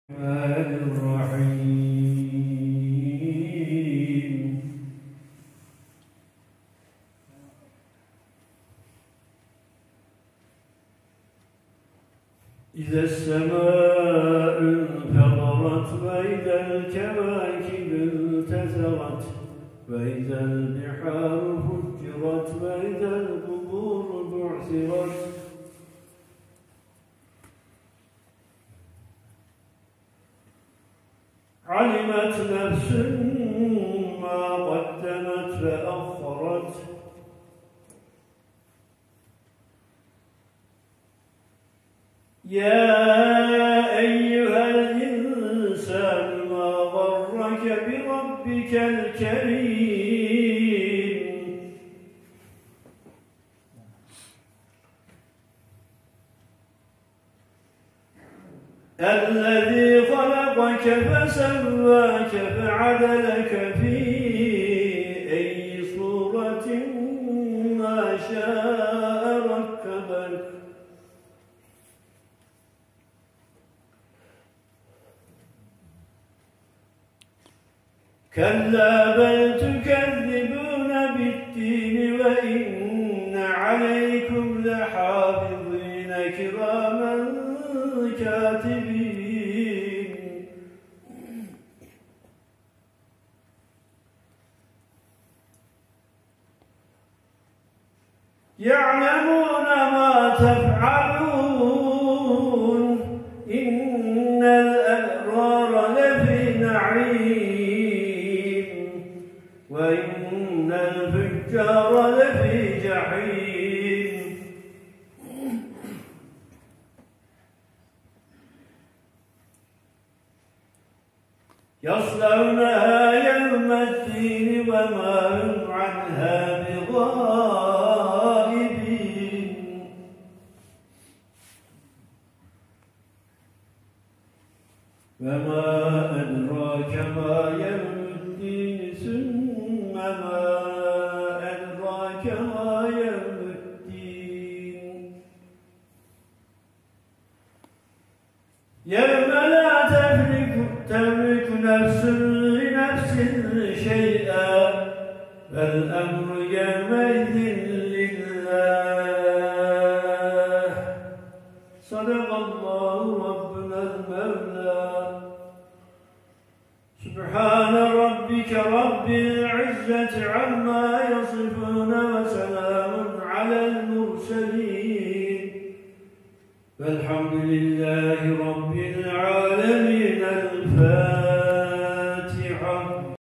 الرحمن الرحيم إذا السماء انفطرت وإذا الكواكب انتثرت وإذا البحار فجرت وإذا القبور بعثرت علمت نفس ما قدمت فأخرت يا أيها الإنسان ما غرك بربك الكريم الذي خلقك فسواك فعدلك في أي صورة ما شاء ركبك كلا بل تكذبون بالدين وإن عليكم لحافظين كراما كاتبين يعلمون ما تفعلون إن الأبرار لفي نعيم وإن الفجار لفي جحيم يصلونها يوم الدين وما هم عنها بغائبين وما أدراك ما يوم الدين ثم ما أدراك ما يوم الدين يوم لا تملك نفس لنفس شيئا فالأمر يومئذ لله صدق الله ربنا المولى سبحان ربك رب العزة عما يصفون وسلام على المرسلين والحمد لله رب